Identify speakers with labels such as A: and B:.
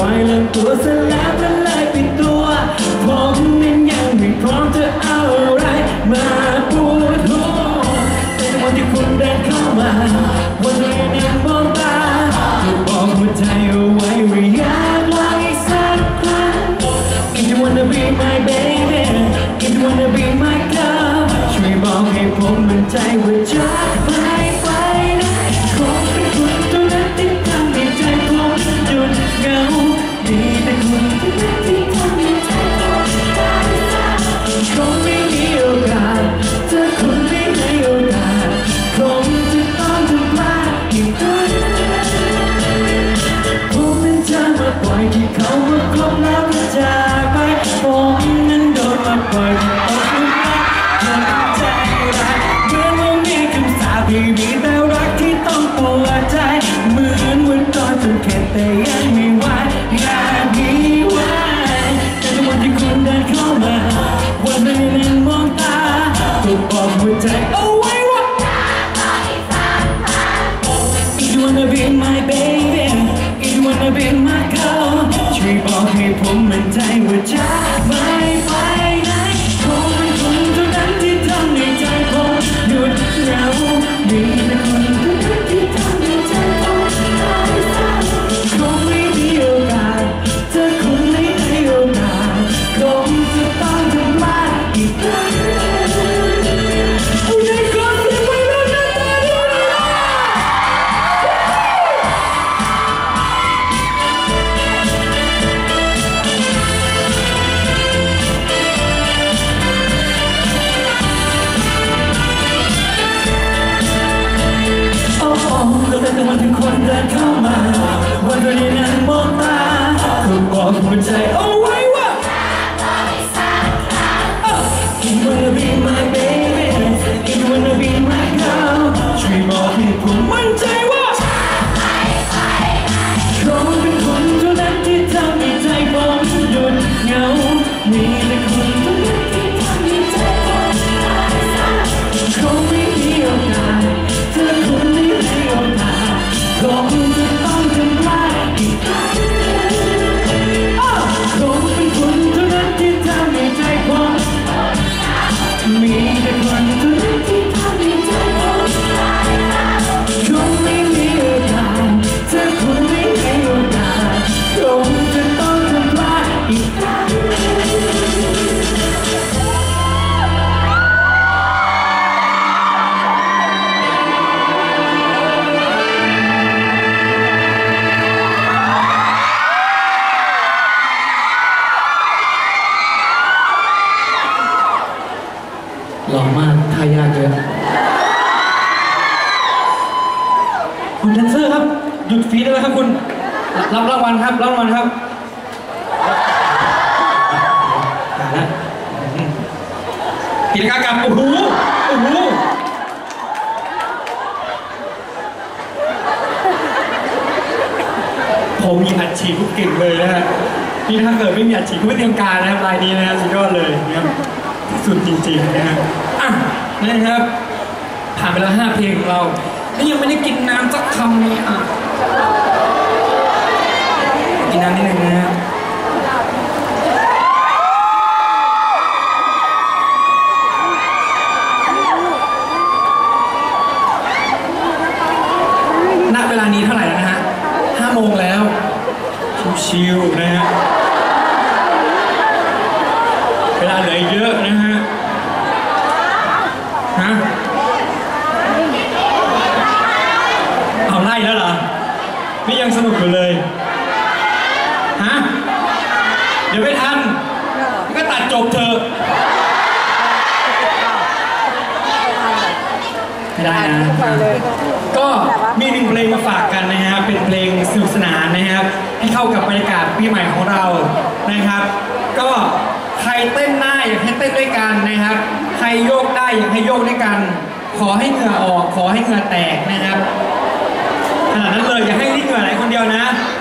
A: อยเริ่มตัวซะแล้วก็เลยปิดตัวผมนั้นยังไม่พร้อมจะเอาอะไรมาพูดหัวแต่วันที่คุณเดินเข้ามาวันนี้นั่งมองตาจะบอกหัวใจเอาไว้ว่าอยากลองอีกสักครั้ง If you wanna be my baby If you wanna be my girl ช่วยบอกให้ผมมั่นใจว่าจะไม่ไปไหนขอเป็นคุณเท่านั้นที่ทำให้ใจผมหยุดเหงามีแต่คุณเท่านั้นที่ทำให้ใจผมได้คงไม่มีโอกาสถ้าคุณไม่ให้โอกาสคงจะต้องทำลายอีกครั้งผมนั้นจะมาปล่อยที่เขามาคบแล้วก็จากไปผมนั้นโดนมาปล่อยที่เอาคุณรักทำใจรักเหมือนว่ามีคำสาปที่มีแต่รักที่ต้องปวดใจเหมือนวันตอนจนเข็ดแต่ยังไม่ไหวอยากมีไว้แต่ในวันที่คุณเดินเข้ามาวันนั้นนั่งมองตาก็บอกหัวใจเอาไว้ว่า If you wanna be my baby If you wanna be my girl ช่วยบอกให้ผมมั่นใจว่าจะไม่ไปไหนคงเป็นคุณเท่านั้นที่ทำให้ใจผมหยุดเหงามีแต่คุณเท่านั้นที่ทำให้ใจผมได้ฟังคงไม่มีโอกาสถ้าคุณไม่ให้โอกาสคงจะต้องทำลายอีกครั้งเอาใจคนที่ไม่รู้หน้าตาดีเลยแต่วันที่คนเดินเข้ามาวันนี้นั่งมองตาก็บอกหัวใจเอาไว้ว่า If you wanna be my baby If you wanna be my girl ช่วยบอกให้ผมมั่นใจว่าคงเป็นคุณเท่านั้นที่ทำให้ใจผมหยุดเหงามีแต่คุณเท่านั้นที่ทำให้ใจผมได้ฟังคงไม่มีโอกาสถ้าคุณไม่ให้โอกาสคงจะต้องทำลายอีกครั้งคงเป็นคุณเท่านั้นที่ทำให้ใจผมมีแต่คนเท่านั้นที่ทำให้ใจผมได้คงไม่มีโอกาสถ้าคุณไม่ให้โอกาสคงจะต้องทำลายอีกครั้งหล่อมากทายาทเยอะคุณแดนเซอร์ครับหยุดฟีดได้แล้วครับคุณรับรางวัลครับรับรางวัลครับตายแล้วกิจกรรมโอ้โหโอ้โหผมมีอัดฉีดทุกกิ่งเลยนะฮะนี่ถ้าเกิดไม่มีอัดฉีดก็ไม่เตรียมการนะครับรายนี้นะฮะสุดยอดเลยนะครับสุดจริงๆนะฮะนะครับผ่านไปแล้ว5 เพลงของเรานี่ยังไม่ได้กินน้ำสักคำเลยกินน้ำนิดนึงนะฮะณเวลานี้เท่าไหร่แล้วนะฮะ5 โมงแล้วชิวๆนะฮะเวลาเหลือเยอะนะฮะเอาไล่แล้วเหรอนี่ยังสนุกอยู่เลยฮะเดี๋ยวไม่ทันก็ตัดจบเถอะไม่ได้นะก็มี1 เพลงมาฝากกันนะฮะเป็นเพลงสนุกสนานนะครับให้เข้ากับบรรยากาศปีใหม่ของเรานะครับก็ใครเต้นได้อยากให้เต้นด้วยกันนะครับใครโยกได้อยากให้โยกด้วยกันขอให้เหงื่อออกขอให้เหงื่อแตกนะครับขนาดนั้นเลยอย่าให้ที่เหงื่อไหลคนเดียวนะ